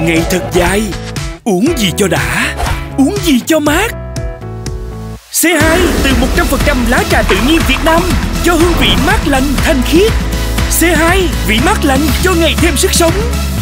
ngày thật dài. Uống gì cho đã, uống gì cho mát. C2 từ 100% lá trà tự nhiên Việt Nam, cho hương vị mát lành thanh khiết. C2 vị mát lành cho ngày thêm sức sống.